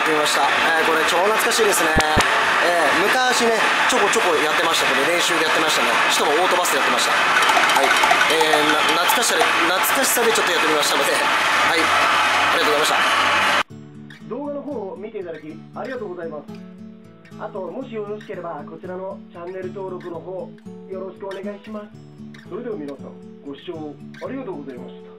ってみました。これ超懐かしいですね。昔ねちょこちょこやってました。これ練習でやってましたね。しかもオートバスでやってました。はい、懐かしさでちょっとやってみましたので、はい、ありがとうございました。動画の方を見ていただきありがとうございます。あともしよろしければこちらのチャンネル登録の方よろしくお願いします。それでは皆さんご視聴ありがとうございました。